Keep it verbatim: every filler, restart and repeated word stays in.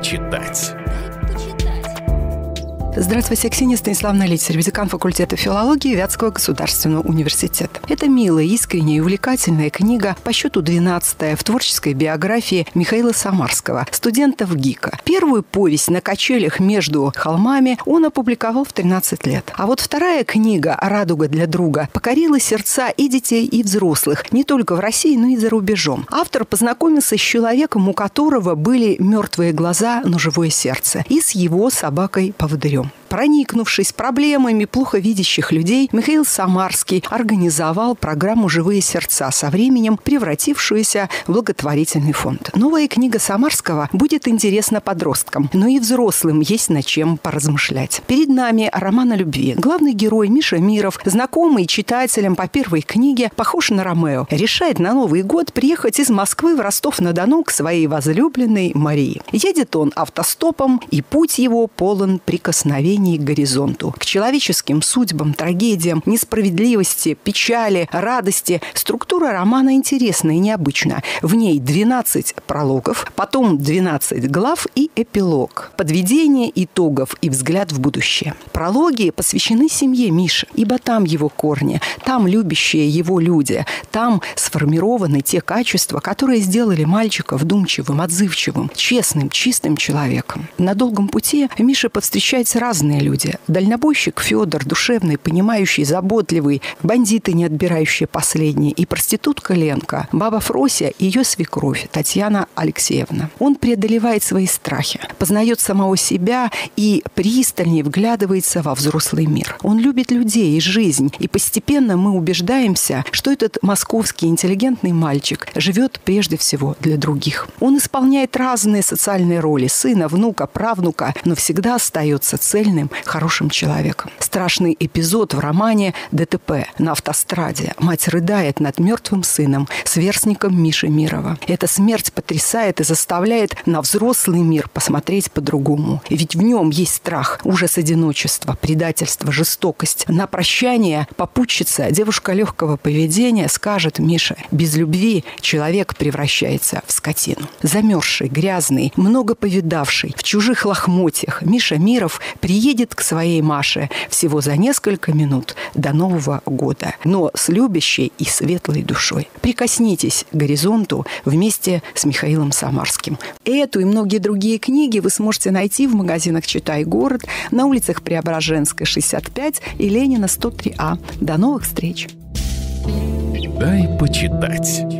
почитать. Здравствуйте, Ксения Станиславовна Литцер, декан факультета филологии Вятского государственного университета. Это милая, искренняя и увлекательная книга, по счету двенадцатая в творческой биографии Михаила Самарского, студента ВГИКа. Первую повесть «На качелях между холмами» он опубликовал в тринадцать лет. А вот вторая книга «Радуга для друга» покорила сердца и детей, и взрослых, не только в России, но и за рубежом. Автор познакомился с человеком, у которого были мертвые глаза, но живое сердце, и с его собакой-поводырем. Проникнувшись проблемами плохо видящих людей, Михаил Самарский организовал программу «Живые сердца», со временем превратившуюся в благотворительный фонд. Новая книга Самарского будет интересна подросткам, но и взрослым есть над чем поразмышлять. Перед нами роман о любви. Главный герой Миша Миров, знакомый читателям по первой книге, похож на Ромео, решает на Новый год приехать из Москвы в Ростов-на-Дону к своей возлюбленной Марии. Едет он автостопом, и путь его полон прикосновений к горизонту, к человеческим судьбам, трагедиям, несправедливости, печали, радости. Структура романа интересна и необычна. В ней двенадцать прологов, потом двенадцать глав и эпилог. Подведение итогов и взгляд в будущее. Прологи посвящены семье Миши, ибо там его корни, там любящие его люди, там сформированы те качества, которые сделали мальчика вдумчивым, отзывчивым, честным, чистым человеком. На долгом пути Мише повстречаются разные люди. Дальнобойщик Федор, душевный, понимающий, заботливый, бандиты, не отбирающие последние, и проститутка Ленка, баба Фрося и ее свекровь Татьяна Алексеевна. Он преодолевает свои страхи, познает самого себя и пристальнее вглядывается во взрослый мир. Он любит людей и жизнь, и постепенно мы убеждаемся, что этот московский интеллигентный мальчик живет прежде всего для других. Он исполняет разные социальные роли – сына, внука, правнука, но всегда остается цельным, хорошим человеком. Страшный эпизод в романе «ДТП» на автостраде. Мать рыдает над мертвым сыном, сверстником Миши Мирова. Эта смерть потрясает и заставляет на взрослый мир посмотреть по-другому. Ведь в нем есть страх, ужас одиночества, предательство, жестокость. На прощание попутчица, девушка легкого поведения, скажет Мише: без любви человек превращается в скотину. Замерзший, грязный, много повидавший, в чужих лохмотьях, Миша Миров приедет едет к своей Маше всего за несколько минут до Нового года, но с любящей и светлой душой. Прикоснитесь к горизонту вместе с Михаилом Самарским. Эту и многие другие книги вы сможете найти в магазинах «Читай город», на улицах Преображенской, шестьдесят пять и Ленина, сто три А. До новых встреч! Дай почитать.